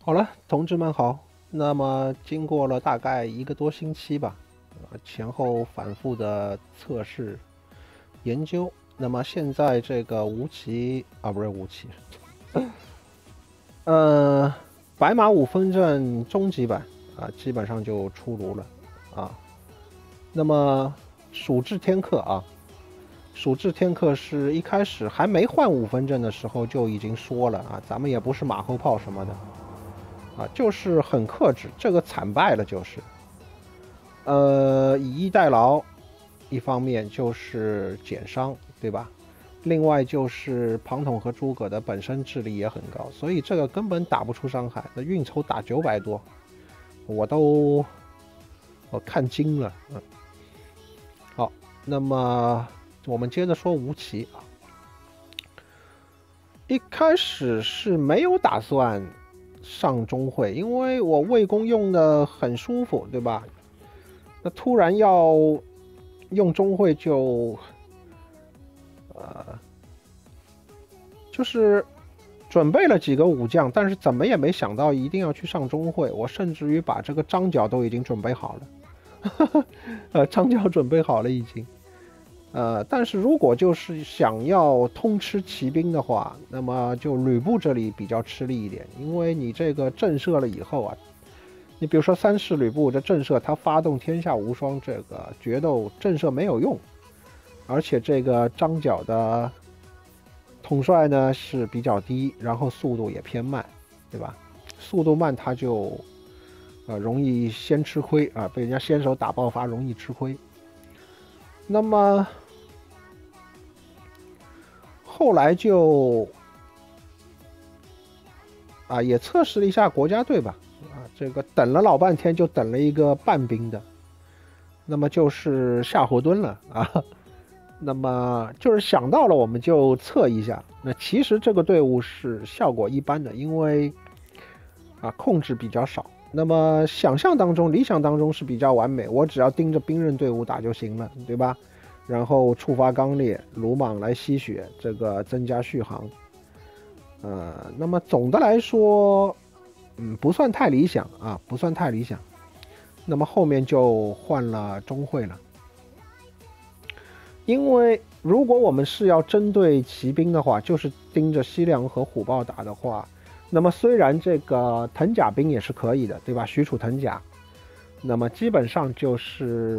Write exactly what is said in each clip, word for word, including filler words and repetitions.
好了，同志们好。那么经过了大概一个多星期吧，呃前后反复的测试研究，那么现在这个吴奇啊，不是吴奇，呃，白马五分阵终极版啊，基本上就出炉了啊。那么蜀志天克啊，蜀志天克是一开始还没换五分阵的时候就已经说了啊，咱们也不是马后炮什么的。啊，就是很克制，这个惨败了就是，呃，以逸待劳，一方面就是减伤，对吧？另外就是庞统和诸葛的本身智力也很高，所以这个根本打不出伤害。那运筹打九百多，我都我看惊了。嗯，好，那么我们接着说吴起啊，一开始是没有打算上中会，因为我魏公用的很舒服，对吧？那突然要用中会就，呃，就是准备了几个武将，但是怎么也没想到一定要去上中会。我甚至于把这个张角都已经准备好了，呃，张角准备好了已经。呃，但是如果就是想要通吃骑兵的话，那么就吕布这里比较吃力一点，因为你这个震慑了以后啊，你比如说三世吕布这震慑，他发动天下无双这个决斗震慑没有用，而且这个张角的统帅呢是比较低，然后速度也偏慢，对吧？速度慢他就呃容易先吃亏啊，被人家先手打爆发容易吃亏。那么后来就啊也测试了一下国家队吧，啊这个等了老半天就等了一个半兵的，那么就是夏侯惇了啊。那么就是想到了我们就测一下，那其实这个队伍是效果一般的，因为啊控制比较少。那么想象当中理想当中是比较完美，我只要盯着兵刃队伍打就行了，对吧？然后触发刚烈鲁莽来吸血，这个增加续航。呃，那么总的来说，嗯，不算太理想啊，不算太理想。那么后面就换了钟会了，因为如果我们是要针对骑兵的话，就是盯着西凉和虎豹打的话，那么虽然这个藤甲兵也是可以的，对吧？许褚藤甲，那么基本上就是，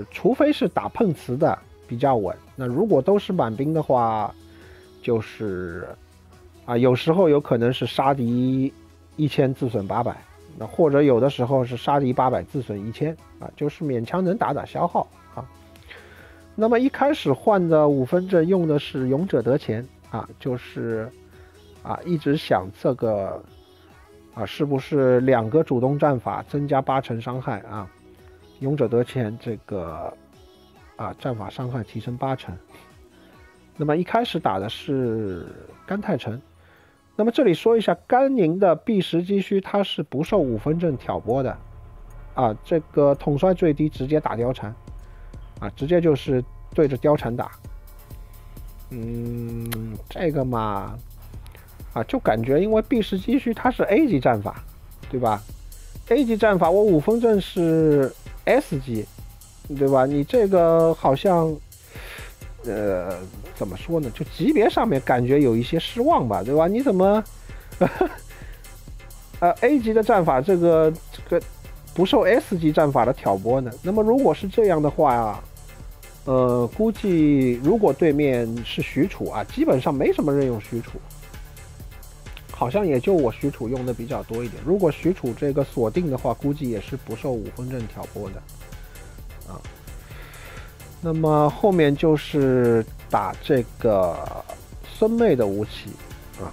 除非是打碰瓷的比较稳，那如果都是满兵的话，就是啊，有时候有可能是杀敌一千自损八百，那或者有的时候是杀敌八百自损一千啊，就是勉强能打打消耗啊。那么一开始换的五分阵用的是勇者得钱啊，就是啊一直想这个。啊，是不是两个主动战法增加八成伤害啊？勇者得钱这个啊战法伤害提升八成。那么一开始打的是甘太成。那么这里说一下，甘宁的避实击虚它是不受五分阵挑拨的啊，这个统帅最低直接打貂蝉啊，直接就是对着貂蝉打。嗯，这个嘛。啊，就感觉因为避实击虚它是 A 级战法，对吧 ？A 级战法我五分阵是 S 级，对吧？你这个好像，呃，怎么说呢？就级别上面感觉有一些失望吧，对吧？你怎么，呃 A 级的战法这个这个不受 S 级战法的挑拨呢？那么如果是这样的话啊，呃，估计如果对面是许褚啊，基本上没什么人用许褚。好像也就我许褚用的比较多一点。如果许褚这个锁定的话，估计也是不受五分阵挑拨的啊。那么后面就是打这个孙妹的吴起啊。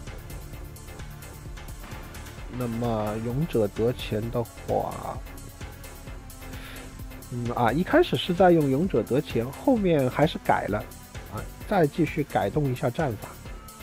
那么勇者得钱的话，嗯啊，一开始是在用勇者得钱，后面还是改了啊，再继续改动一下战法。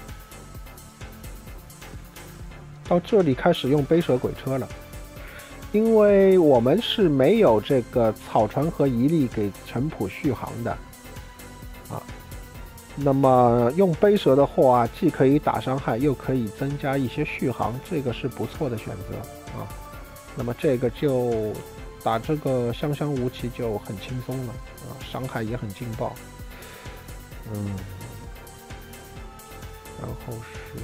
到这里开始用杯蛇鬼车了，因为我们是没有这个草船和遗力给陈普续航的啊。 那么用背蛇的话，既可以打伤害，又可以增加一些续航，这个是不错的选择啊。那么这个就打这个香香无奇就很轻松了啊，伤害也很劲爆。嗯，然后是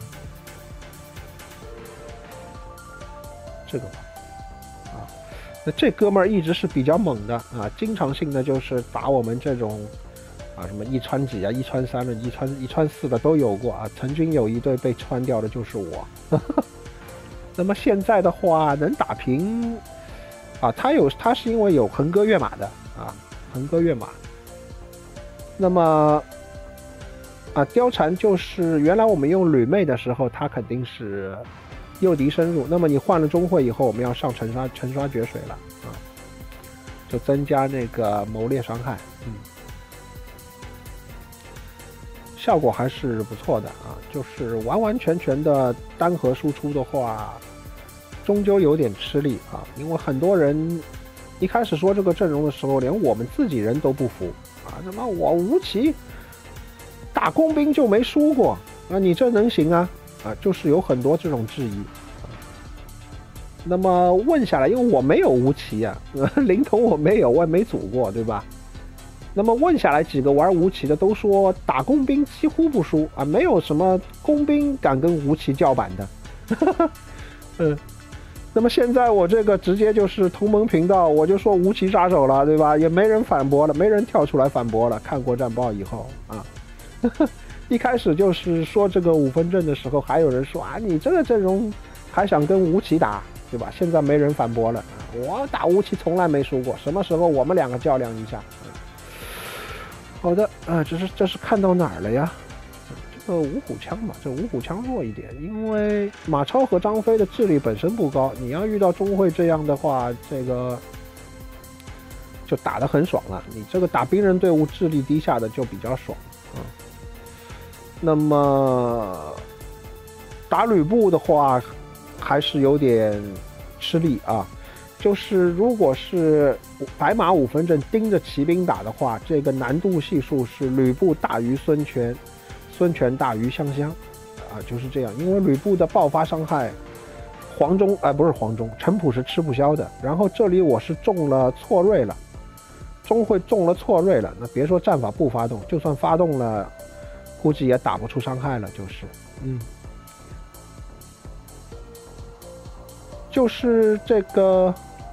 这个吧，啊，那这哥们儿一直是比较猛的啊，经常性的就是打我们这种。啊，什么一穿几啊，一穿三的，一穿一穿四的都有过啊。曾经有一队被穿掉的就是我。那么现在的话，能打平啊，他有他是因为有横戈跃马的啊，横戈跃马。那么啊，貂蝉就是原来我们用吕妹的时候，他肯定是诱敌深入。那么你换了钟会以后，我们要上沉刷沉刷绝水了啊，就增加那个谋猎伤害，嗯。效果还是不错的啊，就是完完全全的单核输出的话，终究有点吃力啊。因为很多人一开始说这个阵容的时候，连我们自己人都不服啊。什么我吴奇打工兵就没输过啊？你这能行啊？啊，就是有很多这种质疑。啊、那么问下来，因为我没有吴奇啊，灵童我没有，我也没组过，对吧？那么问下来，几个玩吴奇的都说打工兵几乎不输啊，没有什么工兵敢跟吴奇叫板的。嗯，那么现在我这个直接就是同盟频道，我就说吴奇杀手了，对吧？也没人反驳了，没人跳出来反驳了。看过战报以后啊，一开始就是说这个五分阵的时候，还有人说啊，你这个阵容还想跟吴奇打，对吧？现在没人反驳了，我打吴奇从来没输过，什么时候我们两个较量一下？好的啊，这是这是看到哪儿了呀？这个五虎枪吧，这五虎枪弱一点，因为马超和张飞的智力本身不高，你要遇到钟会这样的话，这个就打得很爽了。你这个打兵人队伍智力低下的就比较爽啊。那么打吕布的话，还是有点吃力啊。就是如果是白马五分阵盯着骑兵打的话，这个难度系数是吕布大于孙权，孙权大于香香，啊，就是这样。因为吕布的爆发伤害，黄忠哎、呃、不是黄忠，陈普是吃不消的。然后这里我是中了错锐了，钟会中了错锐了，那别说战法不发动，就算发动了，估计也打不出伤害了，就是嗯。就是这个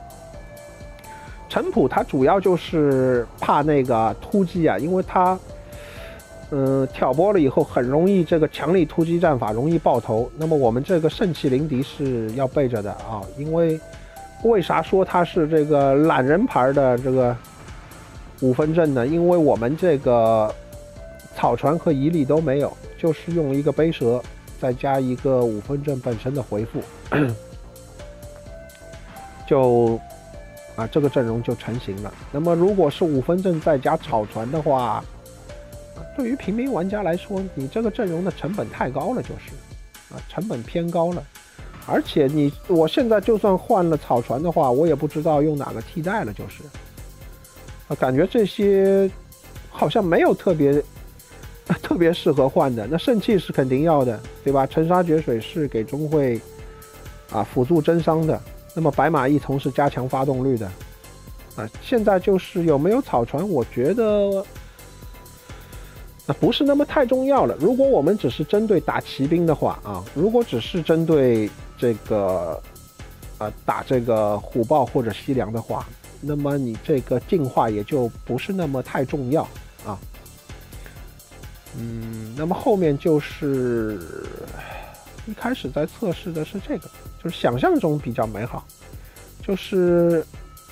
陈普，他主要就是怕那个突击啊，因为他，嗯、呃，挑拨了以后很容易这个强力突击战法容易爆头。那么我们这个盛气凌敌是要备着的啊，因为为啥说他是这个懒人牌的这个五分阵呢？因为我们这个草船和遗力都没有，就是用一个背蛇再加一个五分阵本身的回复。就啊，这个阵容就成型了。那么如果是五分阵再加草船的话，对于平民玩家来说，你这个阵容的成本太高了，就是啊，成本偏高了。而且你我现在就算换了草船的话，我也不知道用哪个替代了，就是啊，感觉这些好像没有特别特别适合换的。那圣器是肯定要的，对吧？沉沙绝水是给钟会啊辅助增伤的。那么白马一从是加强发动率的，啊，现在就是有没有草船，我觉得啊不是那么太重要了。如果我们只是针对打骑兵的话啊，如果只是针对这个啊打这个虎豹或者西凉的话，那么你这个进化也就不是那么太重要啊。嗯，那么后面就是一开始在测试的是这个。就是想象中比较美好，就是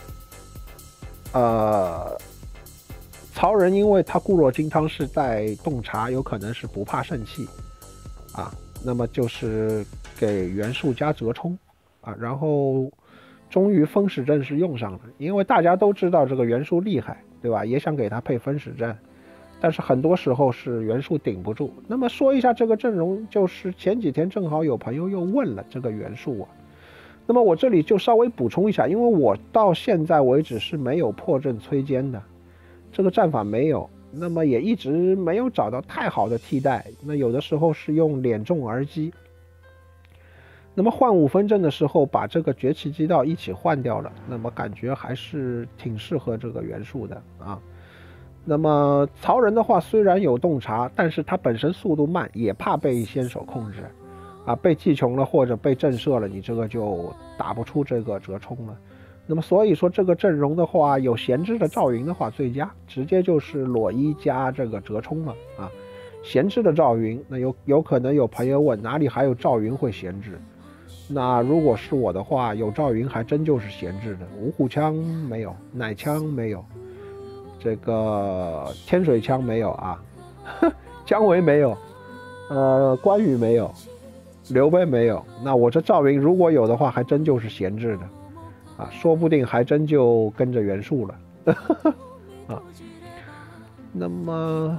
呃，曹仁因为他固若金汤是在洞察，有可能是不怕肾气啊，那么就是给袁术加折冲啊，然后终于风使阵是用上了，因为大家都知道这个袁术厉害，对吧？也想给他配风使阵，但是很多时候是袁术顶不住。那么说一下这个阵容，就是前几天正好有朋友又问了这个袁术啊，那么我这里就稍微补充一下，因为我到现在为止是没有破阵摧坚的，这个战法没有那么也一直没有找到太好的替代。那有的时候是用脸重而击，那么换五分阵的时候把这个崛起基道一起换掉了，那么感觉还是挺适合这个元素的啊。那么曹仁的话虽然有洞察，但是他本身速度慢，也怕被先手控制啊，被技穷了或者被震慑了，你这个就打不出这个折冲了。那么所以说这个阵容的话，有闲置的赵云的话最佳，直接就是裸一加这个折冲了啊。闲置的赵云，那有有可能有朋友问哪里还有赵云会闲置？那如果是我的话，有赵云还真就是闲置的，五虎枪没有，奶枪没有，这个天水枪没有啊，姜维没有，呃，关羽没有，刘备没有，那我这赵云如果有的话，还真就是闲置的。啊，说不定还真就跟着袁术了啊。那么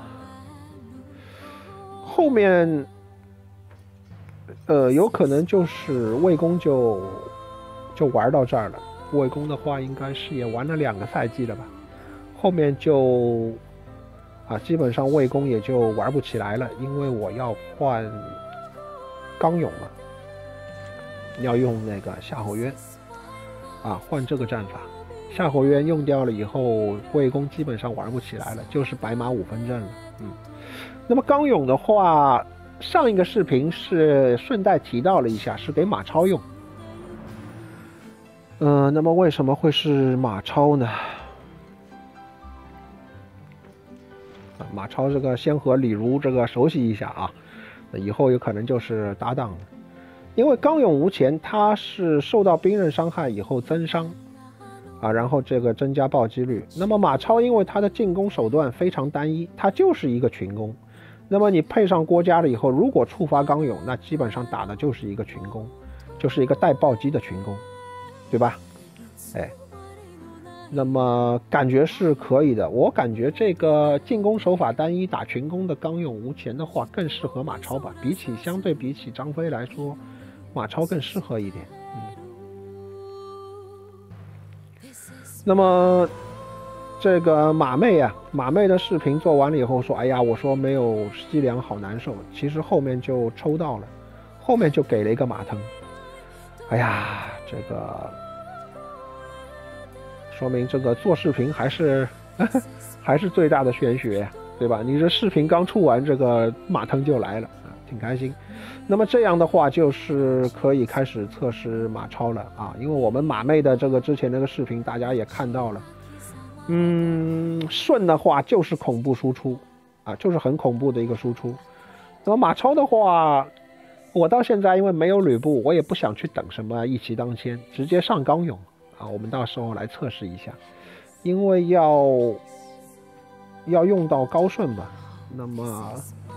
后面，呃，有可能就是魏公就就玩到这儿了。魏公的话，应该是也玩了两个赛季了吧？后面就啊，基本上魏公也就玩不起来了，因为我要换刚勇嘛，要用那个夏侯渊。啊，换这个战法，夏侯渊用掉了以后，魏公基本上玩不起来了，就是白马五分阵了。嗯，那么刚勇的话，上一个视频是顺带提到了一下，是给马超用。嗯、呃，那么为什么会是马超呢？啊，马超这个先和李儒这个熟悉一下啊，以后有可能就是搭档了。因为刚勇无前，他是受到兵刃伤害以后增伤，啊，然后这个增加暴击率。那么马超因为他的进攻手段非常单一，他就是一个群攻。那么你配上郭嘉了以后，如果触发刚勇，那基本上打的就是一个群攻，就是一个带暴击的群攻，对吧？哎，那么感觉是可以的。我感觉这个进攻手法单一打群攻的刚勇无前的话，更适合马超吧。比起相对比起张飞来说，马超更适合一点。嗯，那么这个马妹啊，马妹的视频做完了以后说：“哎呀，我说没有西凉好难受。”其实后面就抽到了，后面就给了一个马腾。哎呀，这个说明这个做视频还是呵呵还是最大的玄学呀，对吧？你这视频刚出完，这个马腾就来了啊，挺开心。那么这样的话，就是可以开始测试马超了啊，因为我们马妹的这个之前那个视频大家也看到了，嗯，顺的话就是恐怖输出啊，就是很恐怖的一个输出。那么马超的话，我到现在因为没有吕布，我也不想去等什么一骑当千，直接上刚勇啊，我们到时候来测试一下，因为要要用到高顺吧，那么。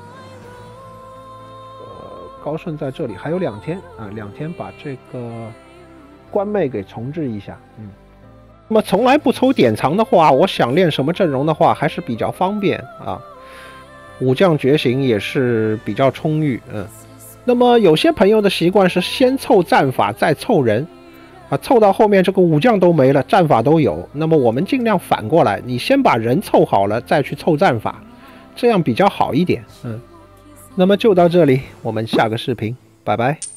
高顺在这里还有两天啊，两天把这个关妹给重置一下。嗯，那么从来不抽典藏的话，我想练什么阵容的话还是比较方便啊。武将觉醒也是比较充裕。嗯，那么有些朋友的习惯是先凑战法再凑人啊，凑到后面这个武将都没了，战法都有。那么我们尽量反过来，你先把人凑好了再去凑战法，这样比较好一点。嗯。那么就到这里，我们下个视频，拜拜。